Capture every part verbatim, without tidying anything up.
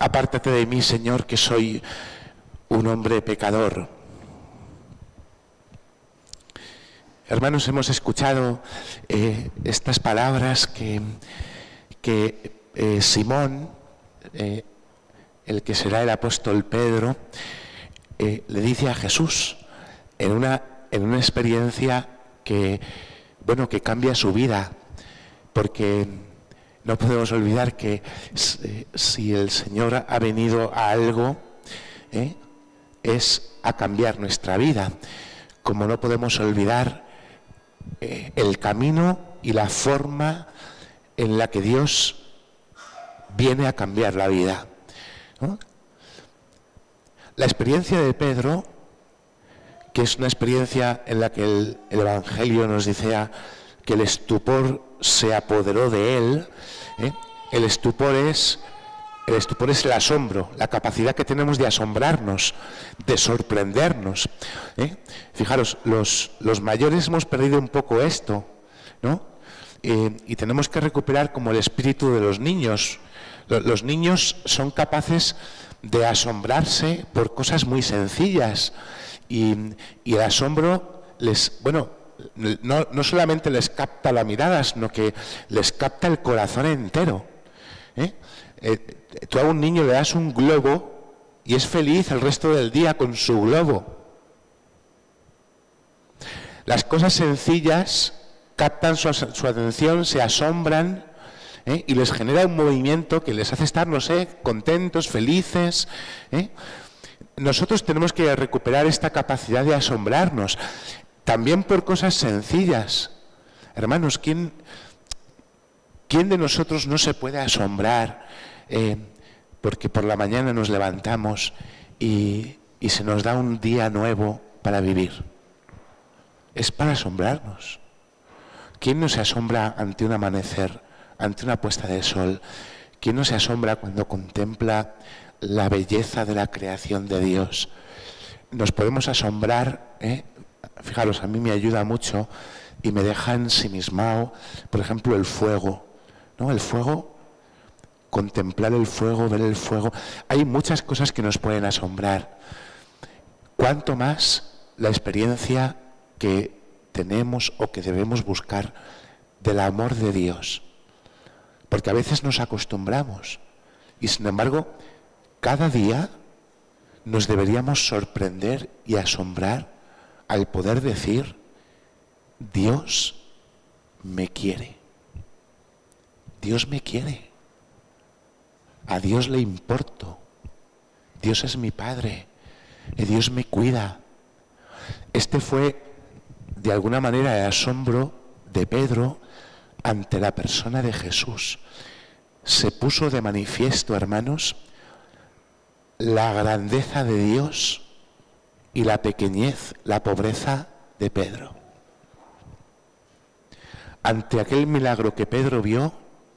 apártate de mí, Señor, que soy un hombre pecador. Hermanos, hemos escuchado eh, estas palabras que, que eh, Simón, eh, el que será el apóstol Pedro, eh, le dice a Jesús en una, en una experiencia que, bueno, que cambia su vida, porque no podemos olvidar que eh, si el Señor ha venido a algo, eh, es a cambiar nuestra vida, como no podemos olvidar eh, el camino y la forma en la que Dios viene a cambiar la vida, ¿no? La experiencia de Pedro, que es una experiencia en la que el, el Evangelio nos dice que el estupor se apoderó de él, ¿eh? el estupor es el estupor es el asombro, la capacidad que tenemos de asombrarnos, de sorprendernos, ¿eh? Fijaros, los, los mayores hemos perdido un poco esto, ¿no? Eh, y tenemos que recuperar como el espíritu de los niños. Los, los niños son capaces de asombrarse por cosas muy sencillas, y, y el asombro les, bueno, no, no solamente les capta la mirada, sino que les capta el corazón entero, ¿eh? Eh, tú a un niño le das un globo y es feliz el resto del día con su globo. Las cosas sencillas captan su, su atención, se asombran, ¿eh? y les genera un movimiento que les hace estar, no sé, contentos, felices, ¿eh? Nosotros tenemos que recuperar esta capacidad de asombrarnos, también por cosas sencillas. Hermanos, ¿quién, quién de nosotros no se puede asombrar eh, porque por la mañana nos levantamos y, y se nos da un día nuevo para vivir? Es para asombrarnos. ¿Quién no se asombra ante un amanecer, ante una puesta de sol? ¿Quién no se asombra cuando contempla la belleza de la creación de Dios? Nos podemos asombrar, ¿eh? Fijaros, a mí me ayuda mucho y me deja ensimismado, por ejemplo, el fuego, ¿no? El fuego, contemplar el fuego, ver el fuego. Hay muchas cosas que nos pueden asombrar. Cuanto más la experiencia que tenemos o que debemos buscar del amor de Dios. Porque a veces nos acostumbramos y, sin embargo, cada día nos deberíamos sorprender y asombrar al poder decir: Dios me quiere. Dios me quiere. A Dios le importo. Dios es mi Padre. Y Dios me cuida. Este fue, de alguna manera, el asombro de Pedro ante la persona de Jesús. Se puso de manifiesto, hermanos, la grandeza de Dios y la pequeñez, la pobreza de Pedro. Ante aquel milagro que Pedro vio,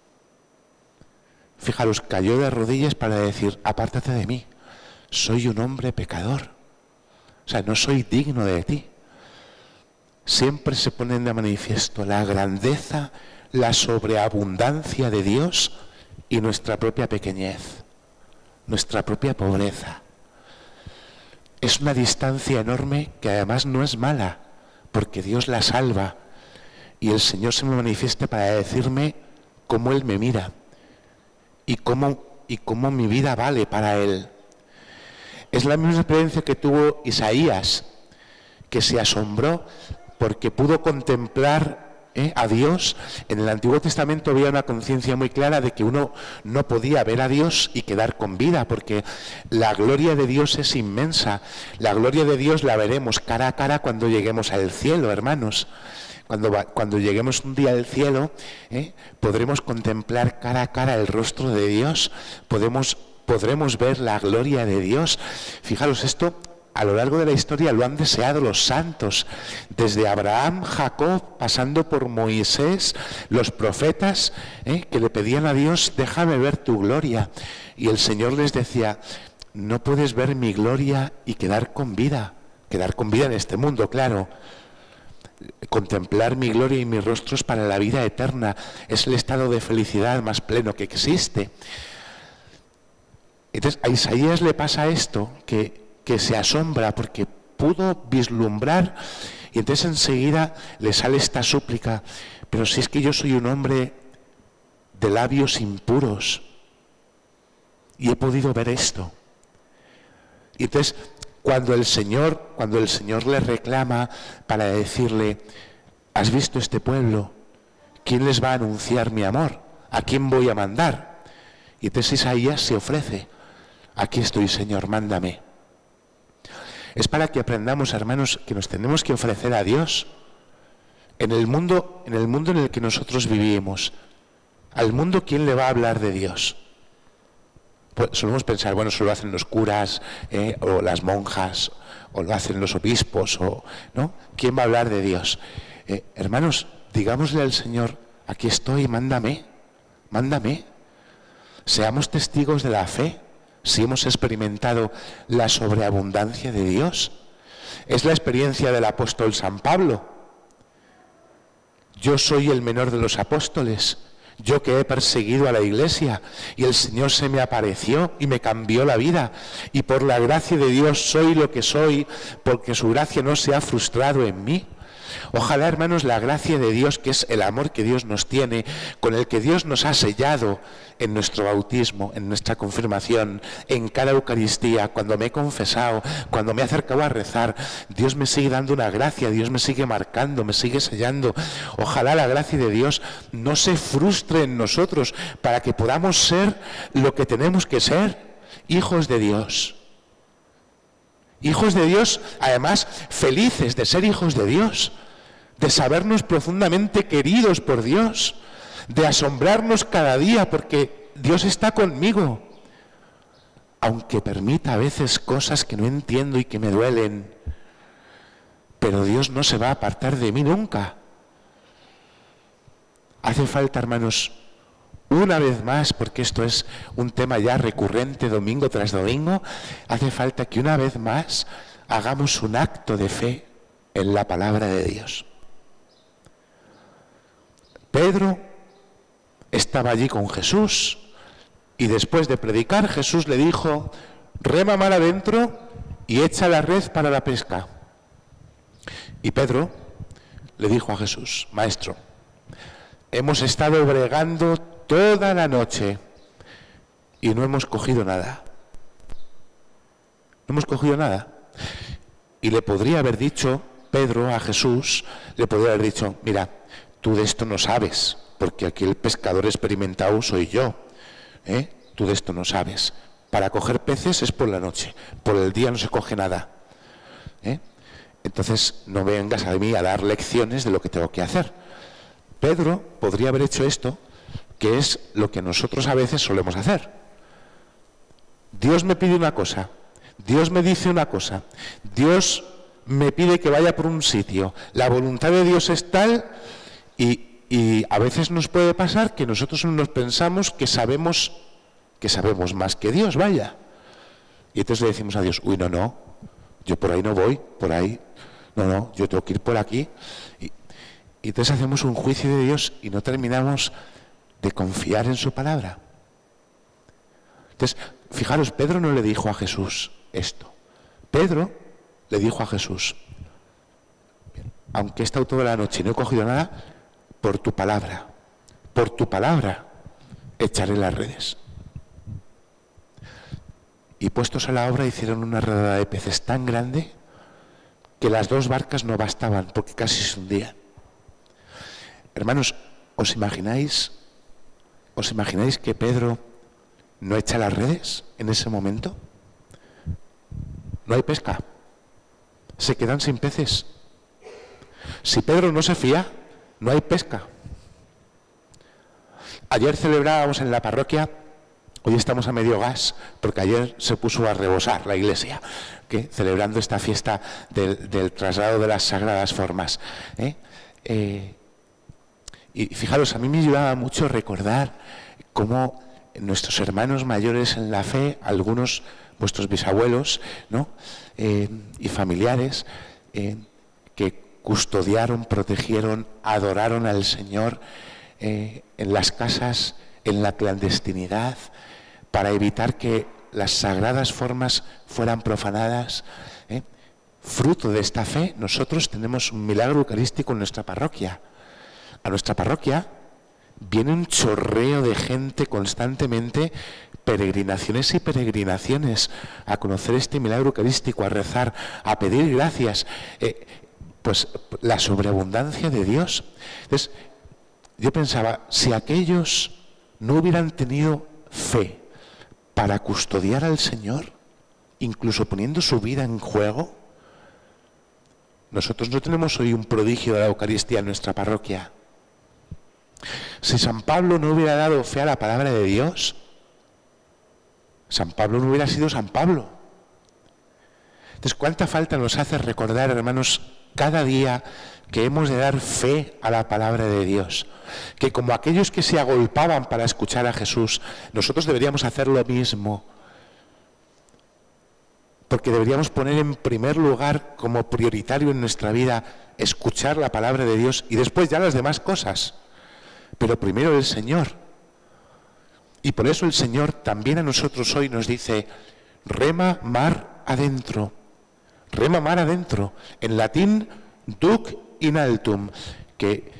fijaros, cayó de rodillas para decir: apártate de mí, soy un hombre pecador. O sea, no soy digno de ti. Siempre se ponen de manifiesto la grandeza, la sobreabundancia de Dios y nuestra propia pequeñez, nuestra propia pobreza. Es una distancia enorme que además no es mala, porque Dios la salva y el Señor se me manifiesta para decirme cómo Él me mira y cómo, y cómo mi vida vale para Él. Es la misma experiencia que tuvo Isaías, que se asombró porque pudo contemplar ¿eh? a Dios. En el Antiguo Testamento había una conciencia muy clara de que uno no podía ver a Dios y quedar con vida, porque la gloria de Dios es inmensa. La gloria de Dios la veremos cara a cara cuando lleguemos al cielo, hermanos. Cuando, cuando lleguemos un día al cielo, ¿eh? podremos contemplar cara a cara el rostro de Dios, podemos, podremos ver la gloria de Dios. Fijaros, esto a lo largo de la historia lo han deseado los santos, desde Abraham, Jacob, pasando por Moisés, los profetas, ¿eh? que le pedían a Dios: déjame ver tu gloria. Y el Señor les decía: no puedes ver mi gloria y quedar con vida, quedar con vida en este mundo, claro. Contemplar mi gloria y mis rostros para la vida eterna es el estado de felicidad más pleno que existe. Entonces a Isaías le pasa esto, que, que se asombra porque pudo vislumbrar, y entonces enseguida le sale esta súplica: pero si es que yo soy un hombre de labios impuros y he podido ver esto. Y entonces cuando el Señor, cuando el Señor le reclama para decirle: ¿has visto este pueblo? ¿Quién les va a anunciar mi amor? ¿A quién voy a mandar? Y entonces Isaías se ofrece: aquí estoy, Señor, mándame. Es para que aprendamos, hermanos, que nos tenemos que ofrecer a Dios en el mundo, en el mundo en el que nosotros vivimos. Al mundo, ¿quién le va a hablar de Dios? Pues solemos pensar, bueno, eso lo hacen los curas, eh, o las monjas, o lo hacen los obispos, o, ¿no? ¿Quién va a hablar de Dios? Eh, hermanos, digámosle al Señor: aquí estoy, mándame, mándame. Seamos testigos de la fe, si hemos experimentado la sobreabundancia de Dios. Es la experiencia del apóstol San Pablo. Yo soy el menor de los apóstoles, yo que he perseguido a la Iglesia, y el Señor se me apareció y me cambió la vida, y por la gracia de Dios soy lo que soy, porque su gracia no se ha frustrado en mí. Ojalá, hermanos, la gracia de Dios, que es el amor que Dios nos tiene, con el que Dios nos ha sellado en nuestro bautismo, en nuestra confirmación, en cada Eucaristía, cuando me he confesado, cuando me he acercado a rezar, Dios me sigue dando una gracia, Dios me sigue marcando, me sigue sellando. Ojalá la gracia de Dios no se frustre en nosotros, para que podamos ser lo que tenemos que ser, hijos de Dios. Hijos de Dios, además felices de ser hijos de Dios, de sabernos profundamente queridos por Dios, de asombrarnos cada día porque Dios está conmigo, aunque permita a veces cosas que no entiendo y que me duelen, pero Dios no se va a apartar de mí nunca. Hace falta, hermanos, una vez más, porque esto es un tema ya recurrente domingo tras domingo, hace falta que una vez más hagamos un acto de fe en la palabra de Dios. Pedro estaba allí con Jesús y después de predicar, Jesús le dijo: rema mar adentro y echa la red para la pesca. Y Pedro le dijo a Jesús: Maestro, hemos estado bregando toda la noche y no hemos cogido nada. No hemos cogido nada. Y le podría haber dicho Pedro a Jesús, le podría haber dicho: mira, tú de esto no sabes, porque aquí el pescador experimentado soy yo, ¿eh? Tú de esto no sabes. Para coger peces es por la noche, por el día no se coge nada, ¿eh? Entonces no vengas a mí a dar lecciones de lo que tengo que hacer. Pedro podría haber hecho esto, que es lo que nosotros a veces solemos hacer. Dios me pide una cosa, Dios me dice una cosa, Dios me pide que vaya por un sitio, la voluntad de Dios es tal, y, y a veces nos puede pasar que nosotros nos pensamos que sabemos, que sabemos más que Dios, vaya. Y entonces le decimos a Dios: uy, no, no, yo por ahí no voy, por ahí, no, no, yo tengo que ir por aquí. Y, y entonces hacemos un juicio de Dios y no terminamos de confiar en su palabra. Entonces, fijaros, Pedro no le dijo a Jesús esto. Pedro le dijo a Jesús: aunque he estado toda la noche y no he cogido nada, por tu palabra, por tu palabra echaré las redes. Y puestos a la obra hicieron una redada de peces tan grande que las dos barcas no bastaban porque casi se hundían. Hermanos, ¿os imagináis ¿Os imagináis que Pedro no echa las redes en ese momento? No hay pesca. Se quedan sin peces. Si Pedro no se fía, no hay pesca. Ayer celebrábamos en la parroquia, hoy estamos a medio gas, porque ayer se puso a rebosar la iglesia, ¿qué? Celebrando esta fiesta del, del traslado de las sagradas formas. ¿eh? Eh, Y fijaros, a mí me ayudaba mucho recordar cómo nuestros hermanos mayores en la fe, algunos vuestros bisabuelos, ¿no? eh, y familiares, eh, que custodiaron, protegieron, adoraron al Señor eh, en las casas, en la clandestinidad, para evitar que las sagradas formas fueran profanadas. ¿eh? Fruto de esta fe, nosotros tenemos un milagro eucarístico en nuestra parroquia. A nuestra parroquia viene un chorreo de gente constantemente, peregrinaciones y peregrinaciones, a conocer este milagro eucarístico, a rezar, a pedir gracias. Eh, pues la sobreabundancia de Dios. Entonces, yo pensaba, si aquellos no hubieran tenido fe para custodiar al Señor, incluso poniendo su vida en juego, nosotros no tenemos hoy un prodigio de la Eucaristía en nuestra parroquia. Si San Pablo no hubiera dado fe a la palabra de Dios, San Pablo no hubiera sido San Pablo. Entonces, ¿cuánta falta nos hace recordar, hermanos, cada día que hemos de dar fe a la palabra de Dios? Que como aquellos que se agolpaban para escuchar a Jesús, nosotros deberíamos hacer lo mismo. Porque deberíamos poner en primer lugar como prioritario en nuestra vida escuchar la palabra de Dios y después ya las demás cosas. Pero primero el Señor. Y por eso el Señor también a nosotros hoy nos dice, rema mar adentro. Rema mar adentro. En latín, duc in altum, que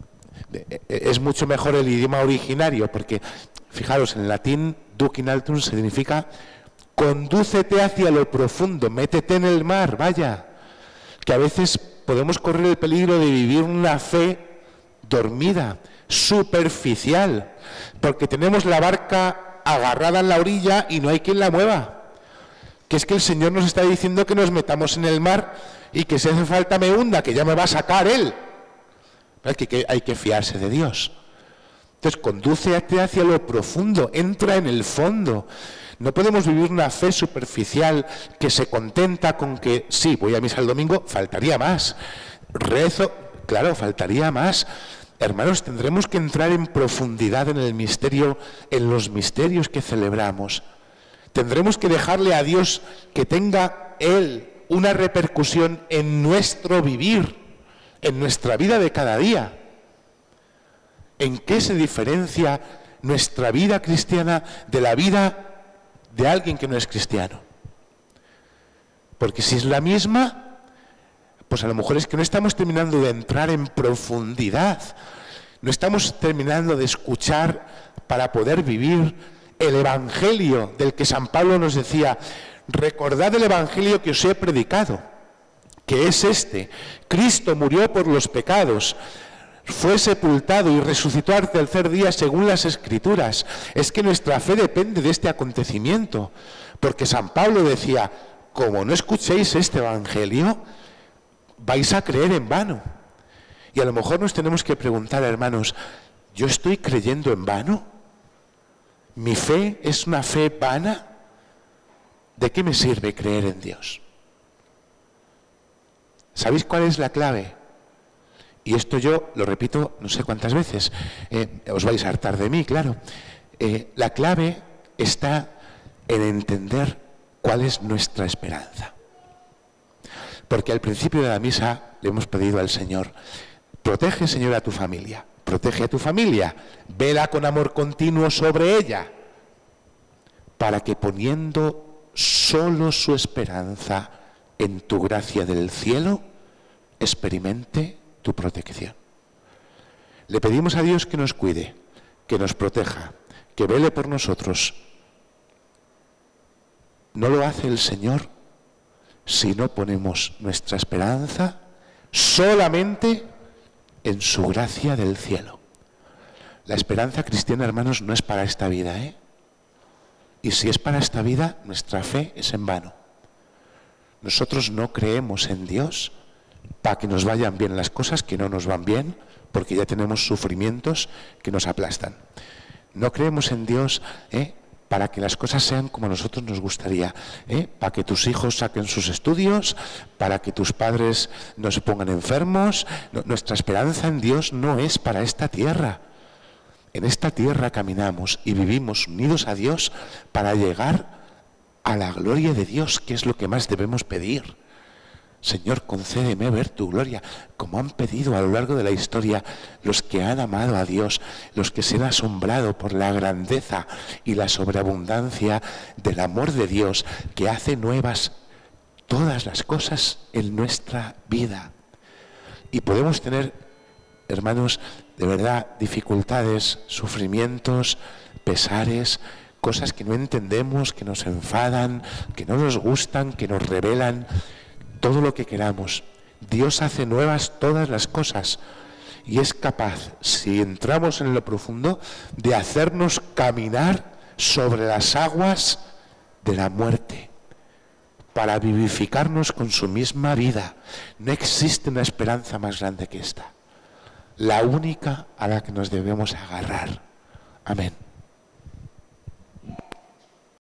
es mucho mejor el idioma originario, porque fijaros, en latín, duc in altum significa condúcete hacia lo profundo, métete en el mar, vaya. Que a veces podemos correr el peligro de vivir una fe dormida, superficial, porque tenemos la barca agarrada en la orilla y no hay quien la mueva. Que es que el Señor nos está diciendo que nos metamos en el mar y que si hace falta me hunda, que ya me va a sacar Él. Hay que, hay que fiarse de Dios. Entonces, condúcete hacia lo profundo, entra en el fondo. No podemos vivir una fe superficial que se contenta con que, sí, voy a misa el domingo, faltaría más. Rezo, claro, faltaría más. Hermanos, tendremos que entrar en profundidad en el misterio, en los misterios que celebramos. Tendremos que dejarle a Dios que tenga Él una repercusión en nuestro vivir, en nuestra vida de cada día. ¿En qué se diferencia nuestra vida cristiana de la vida de alguien que no es cristiano? Porque si es la misma, pues a lo mejor es que no estamos terminando de entrar en profundidad, no estamos terminando de escuchar para poder vivir el Evangelio del que San Pablo nos decía, recordad el Evangelio que os he predicado, que es este, Cristo murió por los pecados, fue sepultado y resucitó al tercer día según las Escrituras. Es que nuestra fe depende de este acontecimiento, porque San Pablo decía, como no escuchéis este Evangelio, vais a creer en vano. Y a lo mejor nos tenemos que preguntar, hermanos, ¿yo estoy creyendo en vano? ¿Mi fe es una fe vana? ¿De qué me sirve creer en Dios? ¿Sabéis cuál es la clave? Y esto yo lo repito no sé cuántas veces, eh, os vais a hartar de mí, claro. Eh, la clave está en entender cuál es nuestra esperanza. Porque al principio de la misa le hemos pedido al Señor, protege, Señor, a tu familia, protege a tu familia, vela con amor continuo sobre ella, para que poniendo solo su esperanza en tu gracia del cielo, experimente tu protección. Le pedimos a Dios que nos cuide, que nos proteja, que vele por nosotros. No lo hace el Señor si no ponemos nuestra esperanza solamente en su gracia del cielo. La esperanza cristiana, hermanos, no es para esta vida, ¿eh? Y si es para esta vida, nuestra fe es en vano. Nosotros no creemos en Dios para que nos vayan bien las cosas que no nos van bien, porque ya tenemos sufrimientos que nos aplastan. No creemos en Dios, ¿eh? para que las cosas sean como a nosotros nos gustaría, ¿eh? para que tus hijos saquen sus estudios, para que tus padres no se pongan enfermos. No, nuestra esperanza en Dios no es para esta tierra. En esta tierra caminamos y vivimos unidos a Dios para llegar a la gloria de Dios, que es lo que más debemos pedir. Señor, concédeme ver tu gloria, como han pedido a lo largo de la historia los que han amado a Dios, los que se han asombrado por la grandeza y la sobreabundancia del amor de Dios, que hace nuevas todas las cosas en nuestra vida. Y podemos tener, hermanos, de verdad, dificultades, sufrimientos, pesares, cosas que no entendemos, que nos enfadan, que no nos gustan, que nos rebelan, todo lo que queramos. Dios hace nuevas todas las cosas y es capaz, si entramos en lo profundo, de hacernos caminar sobre las aguas de la muerte para vivificarnos con su misma vida. No existe una esperanza más grande que esta, la única a la que nos debemos agarrar. Amén.